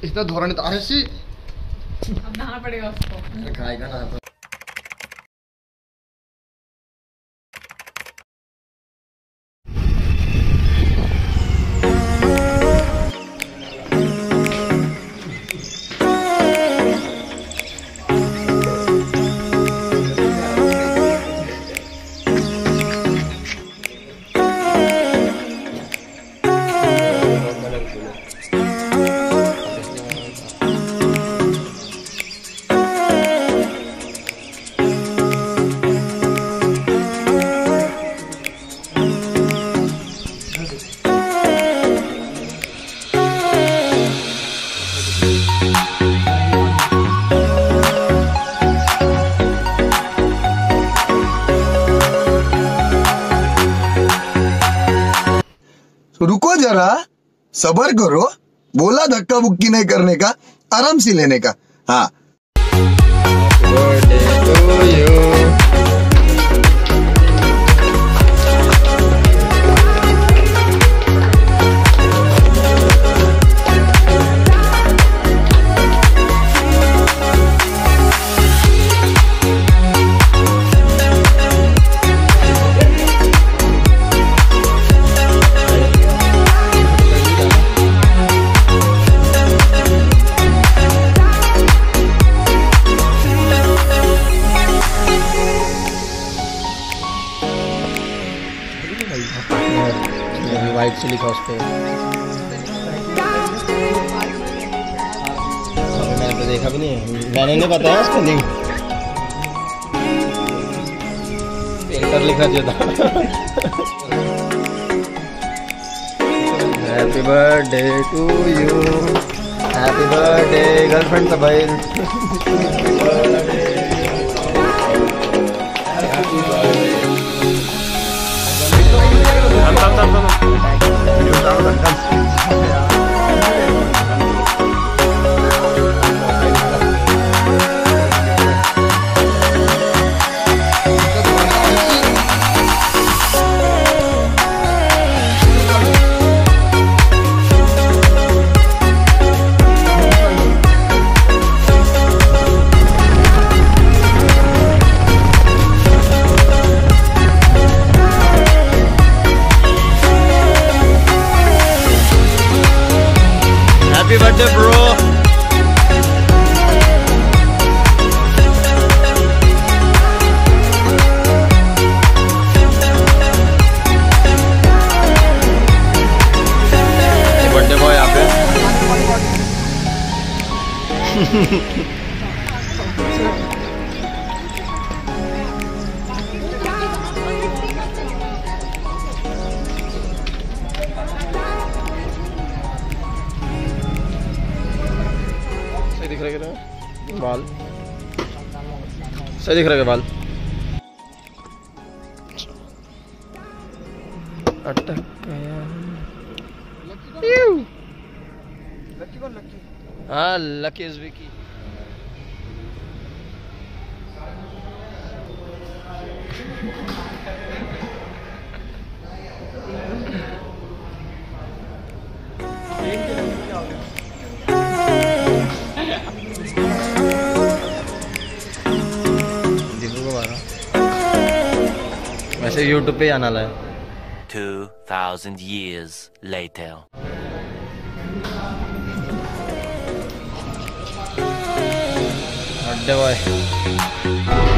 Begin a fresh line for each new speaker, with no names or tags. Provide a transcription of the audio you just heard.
इतना धोरण तो आरसी
अब नहाना पड़ेगा उसको।
खाएगा ना तो।
रुको जरा, सबर करो, बोला धक्का बुक्की नहीं करने का, आराम से लेने का। हाँ
वाइट चिली सॉस पे मैंने तो देखा भी नहीं है, मैंने नहीं बताया उसको लिंक पेंटर लिखा चाहिए था। Happy birthday to you, happy birthday girlfriend का भाई। Happy birthday, bro. Birthday boy यहाँ पे। दिख रहे हैं बाल, सही दिख रहे हैं बाल। अटक गया। हाँ लकी इज विकी। वैसे YouTube पे आना है।
2000 years later.
Birthday boy.